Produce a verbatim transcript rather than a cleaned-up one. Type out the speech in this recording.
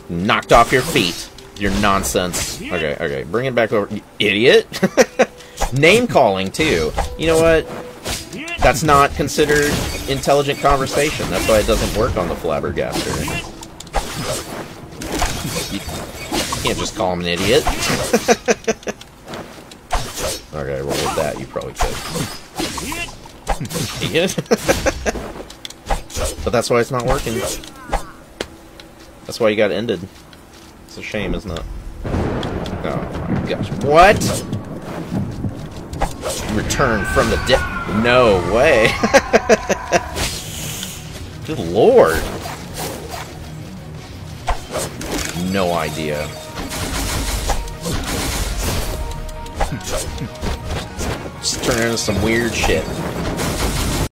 Knocked off your feet. Your nonsense. Okay, okay. Bring it back over. You idiot. Name calling, too. You know what? That's not considered intelligent conversation. That's why it doesn't work on the Flabbergaster. You can't just call him an idiot. Okay, well with that, you probably could. Idiot? But that's why it's not working. That's why you got ended. It's a shame, isn't it? Oh my gosh. What? Return from the dead. No way. Good lord. No idea. Just turn into some weird shit.